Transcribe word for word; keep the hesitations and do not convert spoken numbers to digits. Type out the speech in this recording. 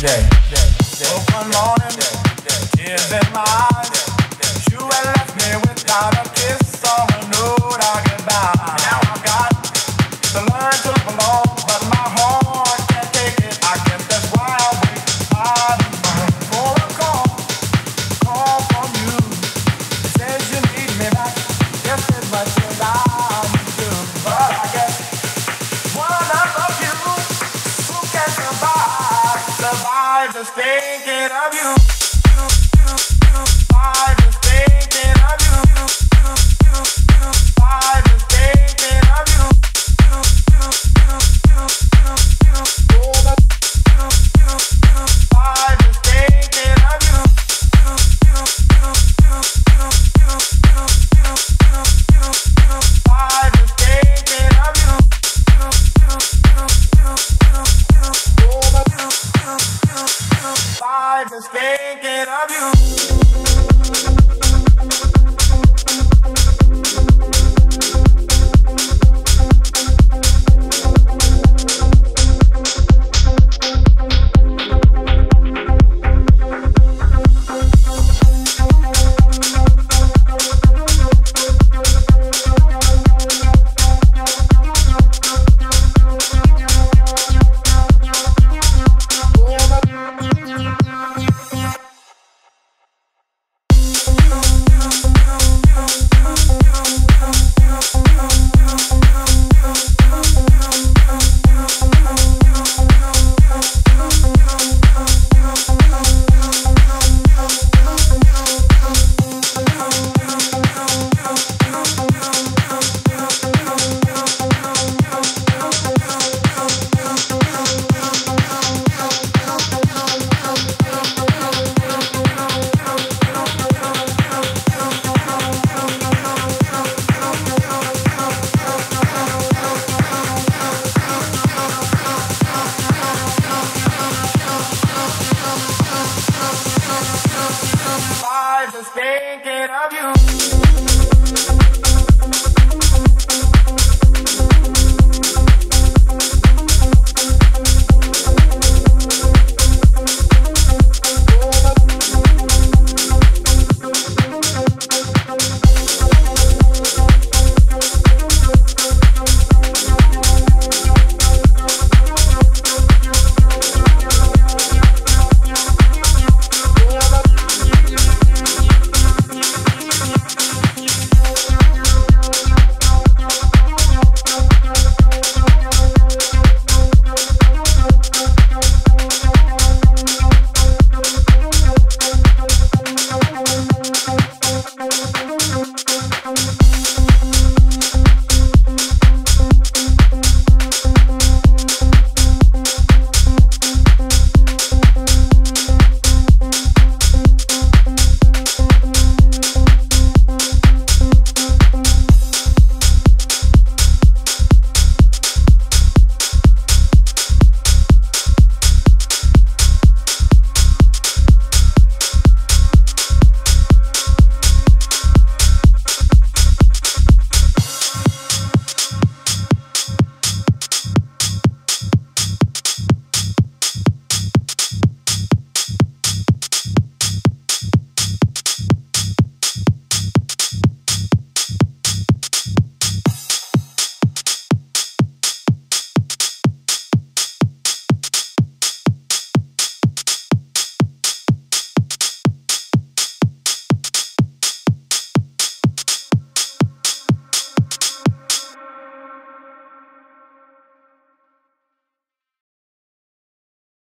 day. Oh, one morning, tears in my eyes. You had left me without a kiss or a note or goodbye. Now I've got to learn to live alone, but my heart can't take it. I guess that's why I wait hard for a call, call from you. It says you need me back just as much as I do. But I guess one of you who can survive, survive just thinking of you. I just thinking of you. I just thinking of you. I just thinking of you. I just thinking of you. I just thinking of you. I just thinking of you.